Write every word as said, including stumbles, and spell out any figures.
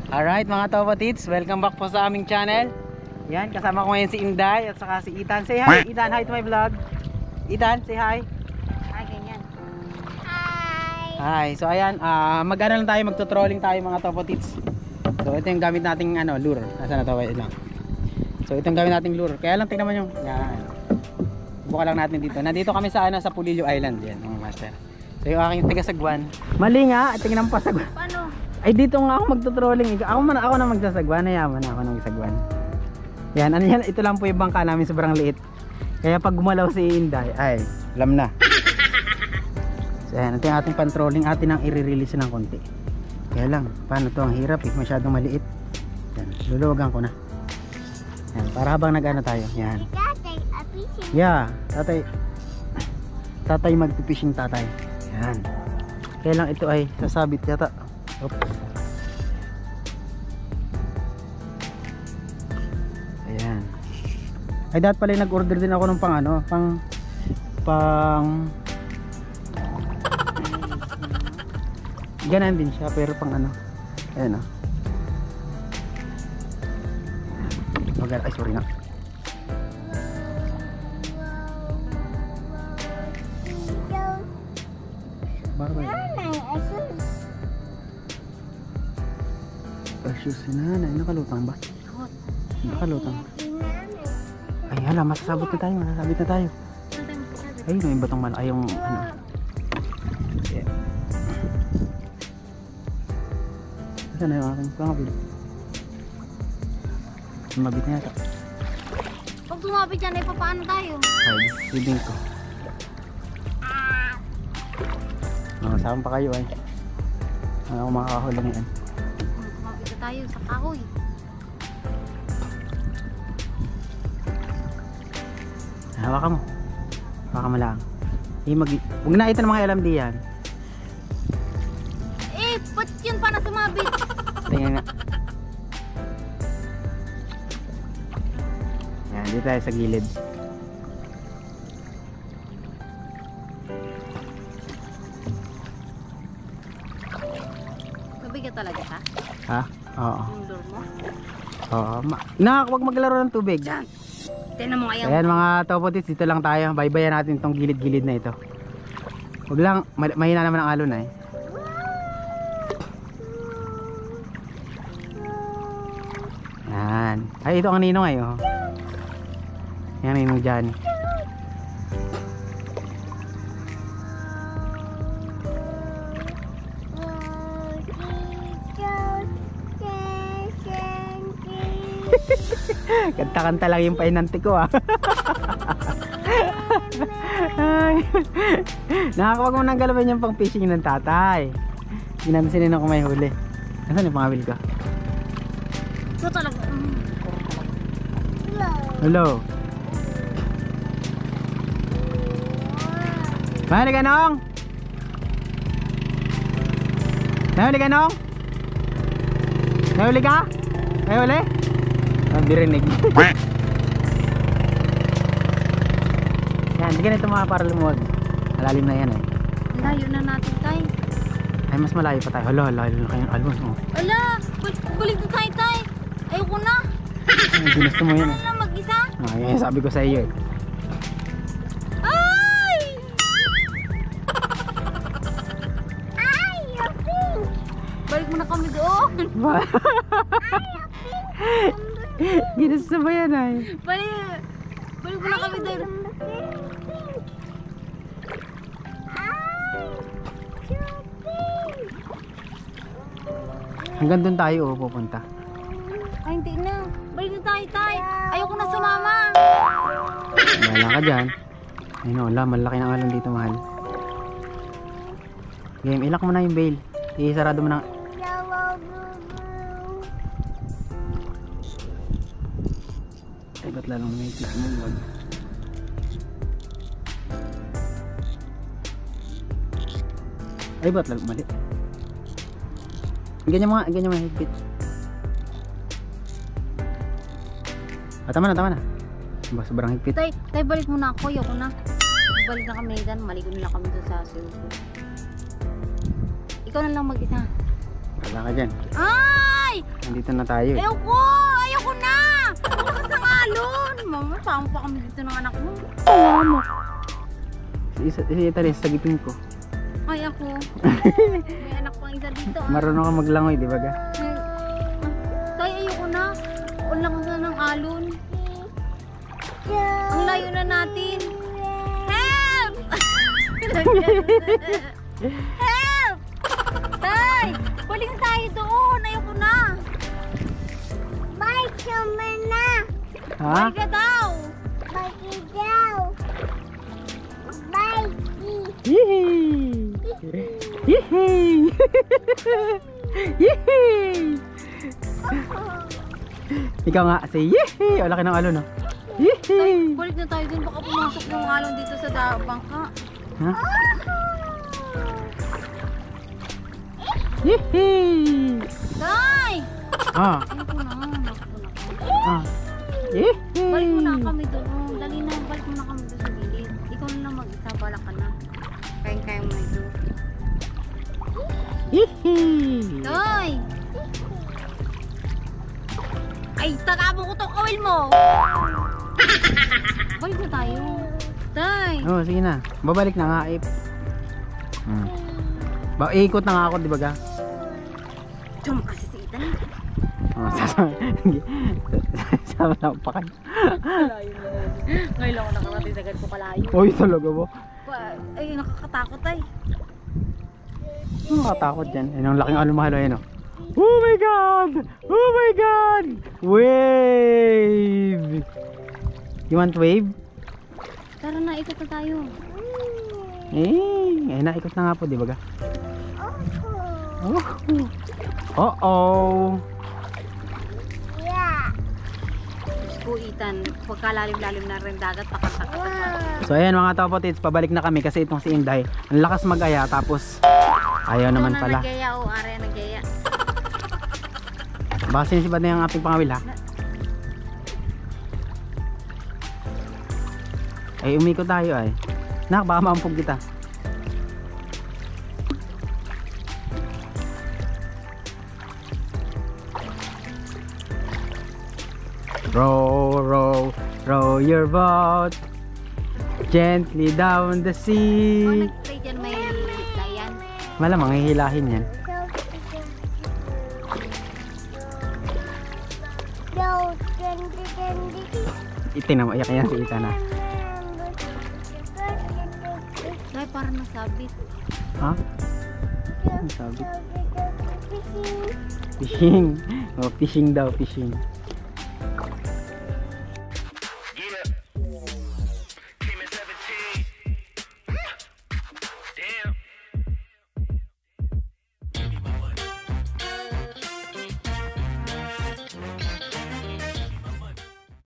Alright mga Topotits, welcome back po sa aming channel. Yan, kasama ko ngayon si Inday at saka si Ethan. Say hi Ethan, hi to my vlog. Ethan, say hi. Hi, ganyan. Hi. Hi, so ayan, uh, mag-ano lang tayo, magto-trolling tayo mga Topotits. So ito yung gamit nating ano, lure. Nasaan na to? Wait lang. So ito yung gamit nating lure. Kaya lang tingnan mo yung, yan. Buka lang natin dito. Nandito kami sa ano, sa Pulilio Island. Yan, mga master. So yung aking tigasagwan. Mali nga, tingnan mo pa sagwan. Paano? Ay dito nga ako magto-trolling. Ako man ako na magsasagwan, nayaman ako ng isagwan. Yan, ano yan, ito lang po yung bangka namin, sobrang liit. Kaya pag gumalaw si Inday, ay, alam na. So yan, ito yung ating pan-trolling, atin ang i-release ng konti. Kaya lang, paano to, ang hirap eh, masyadong maliit. Yan, luluwagan ko na. Yan, para habang nag-ano tayo, yan. Yeah, tatay. Tatay magpipishing tatay. Yan. Kaya lang ito ay sasabit yata. Oops. Ayan. Ay dapat pala nag-order din ako ng pang ano, pang pang ganun din siya pero pang ano. Ayan o. Magal, ay sorry na. Bakit? Shoes si nanay, nakalutang ba? Nakalutang. Ay hala, masasabot na tayo, masasabit na tayo. Ay, may batong malaki yung ano. Yeah. Saan na yung aking pangabil? Sumabit na yata. Pag tumabit yan, ay papaano tayo? Ay, bibing ko. Makasama pa kayo ay. Ano ako makakahulang yan. Tayo sa kahoy. Hawakan mo. Hawakan mo lang. Eh, mag huwag na ito ng mga L M D yan. Eh, ba't yun pa na sumabit? Tingnan nga. Yan, dito tayo sa gilid. Mabigat talaga ha? Ha? Oo. Yung door mo? Oo. Na, huwag maglaro ng tubig. Diyan. Tignan mo ngayon. Ayan mga Topotits, dito lang tayo. Baybayan natin itong gilid-gilid na ito. Huwag lang, mahina naman ang alon eh. Yan. Ay, ito ang ninong ay oh. Yan ang ninong dyan. Kanta-kanta lang yung painanti ko ah. Nakakawag mo nang galawin yung pang fishing ng tatay. Ginansin ako may huli. Nasaan yung pangabil ko? Ito talaga. Hello. Mahuli ka nong? Mahuli ka nong? Mahuli ka? Mahuli? Birinig. Yan, hindi ganito mga para lumuwag. Malalim na yan eh. Layo na natin tayo. Ay, mas malayo pa tayo. Hala, layo na kayong alon oh. Ala, balik na tayo tayo. Ayoko na. Ay, ginusto mo yan eh. Ano na mag-isa? Ay, yan, sabi ko sa iyo eh. Ay! Ay, yung balik mo na kami doon. Ginusto mo yan ay. Balik, balik mo na kami doon. Hanggang doon tayo oh, pupunta. Ay, hindi na. Balik na tayo, tayo. Ayoko na sumama. Wala ka dyan. Ayun wala, malaki ng alon dito mahal. Game, ilak mo na yung bail. Isarado mo na. Ay, ba't lalong may kiss mo? Wag. Ay, ba't lalong mali? Ganyan mo nga, ganyan mo higpit. Ah, tama na, tama na. Ba, sobrang higpit. Tay, tay, balik mo na ako. Ayoko na. Balik na kami dan. Maligo na lang kami doon sa swimming pool. Ikaw na lang mag-isa. Wala ka dyan. Ay! Nandito na tayo eh. Ayoko! Ayoko na! Bukas ng alon! Mama, saan pa kami dito ng anak mo? Ano? Si isa, si Italis, sagipin ko. Ay, ako. May anak pang isa dito. Ah. Marunong ka maglangoy, di ba ga? Tay, ayoko na. Ulang na ng alon. Ang layo na natin. Help! Help! Tay! Balik na tayo doon. Ayoko na. Bye, summer na. Ha? Balik na daw. Bye daw. Bye. Yehey! Yehey! Yehey! Ikaw nga, say yehey! O, laki ng alon, no? Tay, Yehey! balik na tayo doon. Baka pumasok ng alon dito sa da- bangka. Ha? Yehey! Tay! Ah, Ayoko na. Ayoko na. ah. Yehey! Balik mo na kami doon. Dali na, balik mo na kami doon sa gilid. Ikaw na lang mag-isa, balak ka na. Kayang-kaya mo na ito. Yehey! Tay! Ay, takabo ko tong kawil mo! Balik na tayo. Tay! Oh, sige na. Babalik na nga, eh. Hmm. Ba, ikot na nga ako, di ba ga? Chum kasi si Ethan. Oh, sasama. Sasama na pa kayo. Ngayon lang ako nakarating sa ganito kalayo. Uy, talaga ba? Pa- Ay, nakakatakot ay. Nakatakot dyan. Ayun ang laking alumahalo yun, oh. Oh my god! Oh my god! Wave! You want wave? Tara na, ikot na tayo. Eh, ay naikot na nga po, di ba ga? Oh. Oh oh. Yeah. Diyos ko, Ethan, pagkalalim-lalim na rin dagat, pakatakot na. So ayan mga topotits, pabalik na kami kasi itong si Inday, ang lakas mag-aya tapos ayaw naman Ikaw na pala. nagyaya o are nagyaya. Baka sinisibad na yung ating pangawil ha. Ay umikot tayo ay. Nak, baka maampog kita. Row, row, row your boat gently down the Kung sea. nag-play dyan, may isla yan. Malamang hihilahin yan. No, candy, candy. Itinam, ayak yan si Ita na. Tay, parang nasabit. Ha? Ano sabi? Fishing. Oh, fishing daw, fishing.